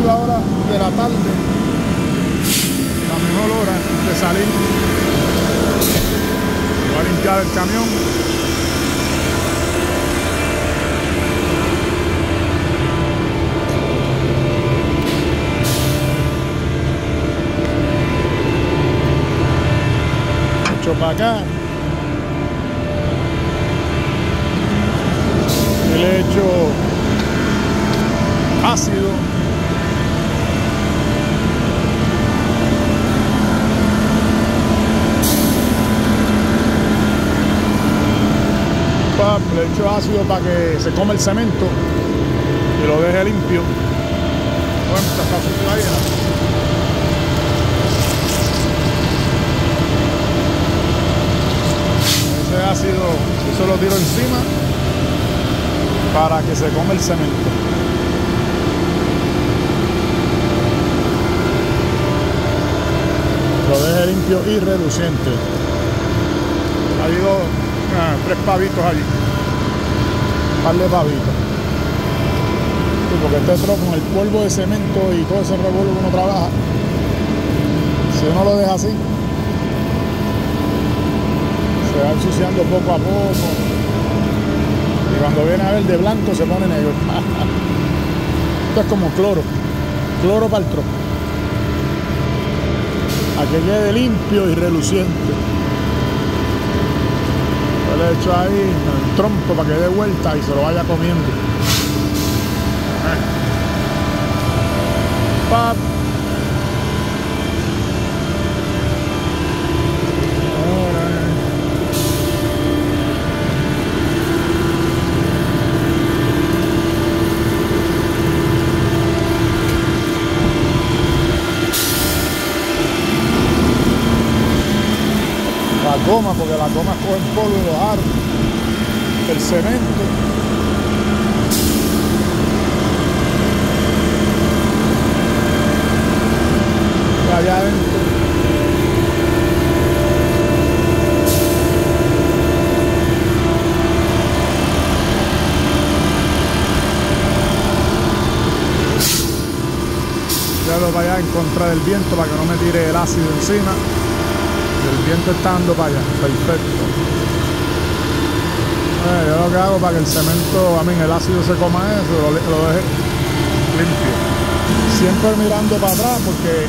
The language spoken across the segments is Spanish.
9 horas de la tarde, la mejor hora de salir. Voy a limpiar el camión. Echo para acá. Y le echo ácido. Le echo ácido para que se come el cemento y lo deje limpio. Bueno, está sucio ahí, ese ácido, eso lo tiro encima para que se come el cemento. Lo deje limpio y reluciente. Ha habido 3 pavitos allí. Un par de pavitos. Sí, porque este trozo con el polvo de cemento y todo ese revuelo que uno trabaja, si uno lo deja así, se va ensuciando poco a poco. Y cuando viene a ver de blanco se pone negro. Esto es como cloro. Cloro para el trozo. A que quede limpio y reluciente. Yo le echo ahí el tronco para que dé vuelta y se lo vaya comiendo. ¡Pap! La goma, porque las gomas cogen polvo y los aros, el cemento. Y allá adentro. Ya lo vaya en contra del viento para que no me tire el ácido encima. El viento está dando para allá, perfecto. Yo lo que hago para que el cemento, el ácido se coma eso, lo deje limpio. Siempre mirando para atrás porque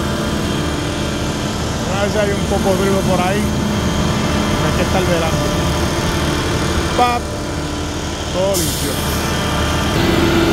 a veces hay un cocodrilo por ahí, hay que estar velando. ¡Pap! Todo limpio.